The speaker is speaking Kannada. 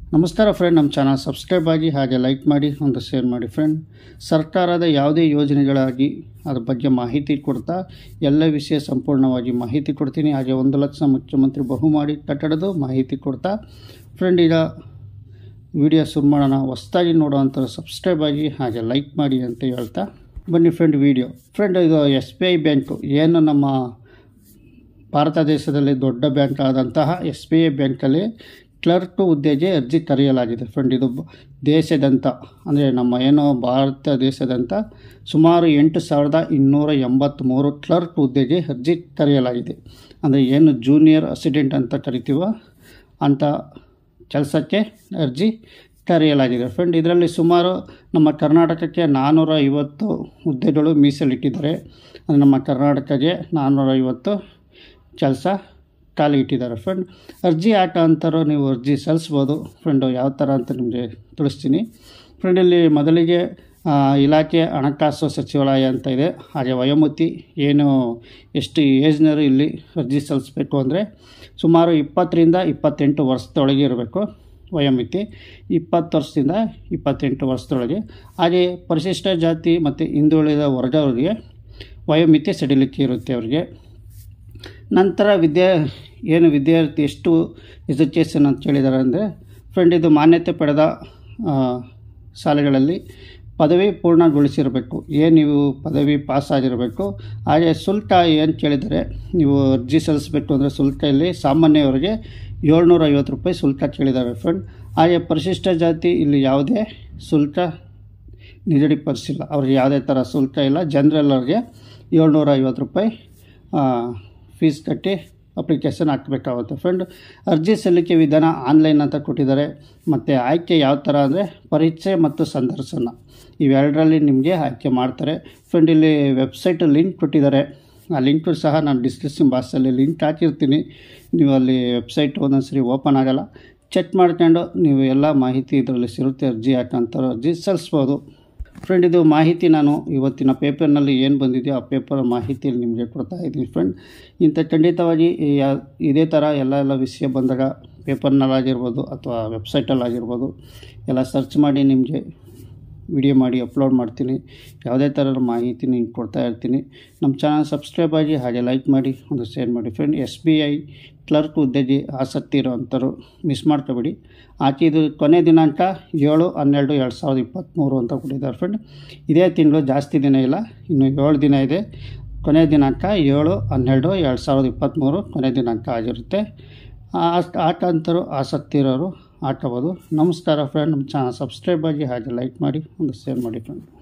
ನಮಸ್ಕಾರ ಫ್ರೆಂಡ್, ನಮ್ಮ ಚಾನಲ್ ಸಬ್ಸ್ಕ್ರೈಬ್ ಆಗಿ ಹಾಗೆ ಲೈಕ್ ಮಾಡಿ ಒಂದು ಶೇರ್ ಮಾಡಿ ಫ್ರೆಂಡ್. ಸರ್ಕಾರದ ಯಾವುದೇ ಯೋಜನೆಗಳಾಗಿ ಅದ್ರ ಬಗ್ಗೆ ಮಾಹಿತಿ ಕೊಡ್ತಾ ಎಲ್ಲ ವಿಷಯ ಸಂಪೂರ್ಣವಾಗಿ ಮಾಹಿತಿ ಕೊಡ್ತೀನಿ. ಹಾಗೆ 1 ಲಕ್ಷ ಮುಖ್ಯಮಂತ್ರಿ ಬಹುಮಾಡಿ ಕಟ್ಟಡದು ಮಾಹಿತಿ ಕೊಡ್ತಾ ಫ್ರೆಂಡ್ ಈಗ ವಿಡಿಯೋ ಶುರು ಮಾಡೋಣ. ಹೊಸದಾಗಿ ನೋಡೋವಂಥ ಸಬ್ಸ್ಕ್ರೈಬ್ ಆಗಿ ಹಾಗೆ ಲೈಕ್ ಮಾಡಿ ಅಂತ ಹೇಳ್ತಾ ಬನ್ನಿ ಫ್ರೆಂಡ್ ವಿಡಿಯೋ. ಫ್ರೆಂಡ್ ಇದು SBI ಬ್ಯಾಂಕು, ಏನು ನಮ್ಮ ಭಾರತ ದೇಶದಲ್ಲಿ ದೊಡ್ಡ ಬ್ಯಾಂಕ್ ಆದಂತಹ SBI ಬ್ಯಾಂಕಲ್ಲಿ ಕ್ಲರ್ಕ್ ಹುದ್ದೆಗೆ ಅರ್ಜಿ ಕರೆಯಲಾಗಿದೆ ಫ್ರೆಂಡ್. ಇದು ದೇಶಾದ್ಯಂತ ಅಂದರೆ ನಮ್ಮ ಏನು ಭಾರತ ದೇಶಾದ್ಯಂತ ಸುಮಾರು 8,283 ಕ್ಲರ್ಕ್ ಹುದ್ದೆಗೆ ಅರ್ಜಿ ಕರೆಯಲಾಗಿದೆ. ಅಂದರೆ ಏನು ಜೂನಿಯರ್ ಅಸಿಸ್ಟೆಂಟ್ ಅಂತ ಕರಿತೀವೋ ಅಂಥ ಕೆಲಸಕ್ಕೆ ಅರ್ಜಿ ಕರೆಯಲಾಗಿದೆ ಫ್ರೆಂಡ್. ಇದರಲ್ಲಿ ಸುಮಾರು ನಮ್ಮ ಕರ್ನಾಟಕಕ್ಕೆ 450 ಹುದ್ದೆಗಳು ಮೀಸಲಿಟ್ಟಿದ್ದಾರೆ. ಅಂದರೆ ನಮ್ಮ ಕರ್ನಾಟಕಕ್ಕೆ 450 ಕೆಲಸ ಖಾಲಿ ಇಟ್ಟಿದ್ದಾರೆ ಫ್ರೆಂಡ್. ಅರ್ಜಿ ಅಂತಾರೋ ನೀವು ಅರ್ಜಿ ಸಲ್ಲಿಸ್ಬೋದು ಫ್ರೆಂಡು. ಯಾವ ಥರ ಅಂತ ನಿಮಗೆ ತಿಳಿಸ್ತೀನಿ ಫ್ರೆಂಡ್. ಇಲ್ಲಿ ಮೊದಲಿಗೆ ಇಲಾಖೆ ಹಣಕಾಸು ಸಚಿವಾಲಯ ಅಂತ ಇದೆ. ಹಾಗೆ ವಯೋಮಿತಿ ಏನು ಎಷ್ಟು ಏಜ್ನರು ಇಲ್ಲಿ ಅರ್ಜಿ ಸಲ್ಲಿಸಬೇಕು ಅಂದರೆ ಸುಮಾರು 20 ರಿಂದ 28 ವರ್ಷದೊಳಗೆ ಇರಬೇಕು ವಯೋಮಿತಿ. 20 ವರ್ಷದಿಂದ 28 ವರ್ಷದೊಳಗೆ. ಹಾಗೆ ಪರಿಶಿಷ್ಟ ಜಾತಿ ಮತ್ತು ಹಿಂದುಳಿದ ವರ್ಗದವರಿಗೆ ವಯೋಮಿತಿ ಸಡಿಲಿಕೆ ಇರುತ್ತೆ ಅವರಿಗೆ. ನಂತರ ವಿದ್ಯಾರ್ಥಿ ಎಷ್ಟು ಎಜುಕೇಷನ್ ಅಂತ ಹೇಳಿದ್ದಾರೆ ಅಂದರೆ ಫ್ರೆಂಡ್, ಇದು ಮಾನ್ಯತೆ ಪಡೆದ ಶಾಲೆಗಳಲ್ಲಿ ಪದವಿ ಪೂರ್ಣಗೊಳಿಸಿರಬೇಕು. ನೀವು ಪದವಿ ಪಾಸ್ ಆಗಿರಬೇಕು. ಹಾಗೆ ಶುಲ್ಕ ಏನು ಕೇಳಿದರೆ ನೀವು ಅರ್ಜಿ ಸಲ್ಲಿಸಬೇಕು ಅಂದರೆ ಶುಲ್ಕ ಇಲ್ಲಿ ಸಾಮಾನ್ಯವರಿಗೆ 750 ರೂಪಾಯಿ ಶುಲ್ಕ ಕೇಳಿದ್ದಾರೆ ಫ್ರೆಂಡ್. ಹಾಗೆ ಪರಿಶಿಷ್ಟ ಜಾತಿ ಇಲ್ಲಿ ಯಾವುದೇ ಶುಲ್ಕ ನಿಗದಿಪಡಿಸಿಲ್ಲ, ಅವ್ರಿಗೆ ಯಾವುದೇ ಥರ ಶುಲ್ಕ ಇಲ್ಲ. ಜನರಲ್ ಅವ್ರಿಗೆ 750 ರೂಪಾಯಿ ಫೀಸ್ ಕಟ್ಟಿ ಅಪ್ಲಿಕೇಶನ್ ಹಾಕಬೇಕಾಗುತ್ತೆ ಫ್ರೆಂಡ್. ಅರ್ಜಿ ಸಲ್ಲಿಕೆ ವಿಧಾನ ಆನ್ಲೈನ್ ಅಂತ ಕೊಟ್ಟಿದ್ದಾರೆ. ಮತ್ತು ಆಯ್ಕೆ ಯಾವ ಥರ ಅಂದರೆ ಪರೀಕ್ಷೆ ಮತ್ತು ಸಂದರ್ಶನ ಇವೆರಡರಲ್ಲಿ ನಿಮಗೆ ಆಯ್ಕೆ ಮಾಡ್ತಾರೆ ಫ್ರೆಂಡ್. ಇಲ್ಲಿ ವೆಬ್ಸೈಟ್ ಲಿಂಕ್ ಕೊಟ್ಟಿದ್ದಾರೆ. ಆ ಲಿಂಕು ಸಹ ನಾನು ಡಿಸ್ಕ್ರಿಪ್ಷನ್ ಬಾಕ್ಸಲ್ಲಿ ಲಿಂಕ್ ಹಾಕಿರ್ತೀನಿ. ನೀವು ಅಲ್ಲಿ ವೆಬ್ಸೈಟ್ ಒಂದೊಂದು ಸರಿ ಓಪನ್ ಆಗೋಲ್ಲ, ಚೆಕ್ ಮಾಡ್ಕೊಂಡು ನೀವು ಎಲ್ಲ ಮಾಹಿತಿ ಇದರಲ್ಲಿ ಸಿಗುತ್ತೆ. ಅರ್ಜಿ ಹಾಕಂತಾರೆ ಅರ್ಜಿ ಸಲ್ಲಿಸ್ಬೋದು ಫ್ರೆಂಡ್. ಇದು ಮಾಹಿತಿ ನಾನು ಇವತ್ತಿನ ಪೇಪರ್ನಲ್ಲಿ ಏನು ಬಂದಿದೆಯೋ ಆ ಪೇಪರ್ ಮಾಹಿತಿಯಲ್ಲಿ ನಿಮಗೆ ಕೊಡ್ತಾ ಇದ್ದೀನಿ ಫ್ರೆಂಡ್. ಇಂಥ ಖಂಡಿತವಾಗಿ ಇದೇ ಥರ ಎಲ್ಲ ವಿಷಯ ಬಂದಾಗ ಪೇಪರ್ನಲ್ಲಾಗಿರ್ಬೋದು ಅಥವಾ ವೆಬ್ಸೈಟಲ್ಲಾಗಿರ್ಬೋದು ಎಲ್ಲ ಸರ್ಚ್ ಮಾಡಿ ನಿಮಗೆ ವಿಡಿಯೋ ಮಾಡಿ ಅಪ್ಲೋಡ್ ಮಾಡ್ತೀನಿ. ಯಾವುದೇ ಥರದ ಮಾಹಿತಿ ನಿಮ್ಗೆ ಕೊಡ್ತಾ ಇರ್ತೀನಿ. ನಮ್ಮ ಚಾನಲ್ ಸಬ್ಸ್ಕ್ರೈಬ್ ಆಗಿ ಹಾಗೆ ಲೈಕ್ ಮಾಡಿ ಒಂದು ಶೇರ್ ಮಾಡಿ ಫ್ರೆಂಡ್. SBI ಕ್ಲರ್ಕ್ ಹುದ್ದೆಗೆ ಆಸಕ್ತಿ ಇರೋವಂಥವ್ರು ಮಿಸ್ ಮಾಡ್ಕೋಬೇಡಿ. ಇದು ಕೊನೆ ದಿನಾಂಕ 7/12/2023 ಅಂತ ಕೊಟ್ಟಿದ್ದಾರೆ ಫ್ರೆಂಡ್. ಇದೇ ತಿಂಗಳು, ಜಾಸ್ತಿ ದಿನ ಇಲ್ಲ, ಇನ್ನು 7 ದಿನ ಇದೆ. ಕೊನೆ ದಿನಾಂಕ 7/12/2023 ಕೊನೆ ದಿನಾಂಕ ಆಗಿರುತ್ತೆ. ಅಂತರೂ ಆಸಕ್ತಿ ಇರೋರು ಹಾಕಬೋದು. ನಮಸ್ಕಾರ ಫ್ರೆಂಡ್. ನಮ್ಮ ಚಾನಲ್ ಸಬ್ಸ್ಕ್ರೈಬ್ ಆಗಿ ಹಾಗೆ ಲೈಕ್ ಮಾಡಿ ಒಂದು ಶೇರ್ ಮಾಡಿ ಫ್ರೆಂಡ್.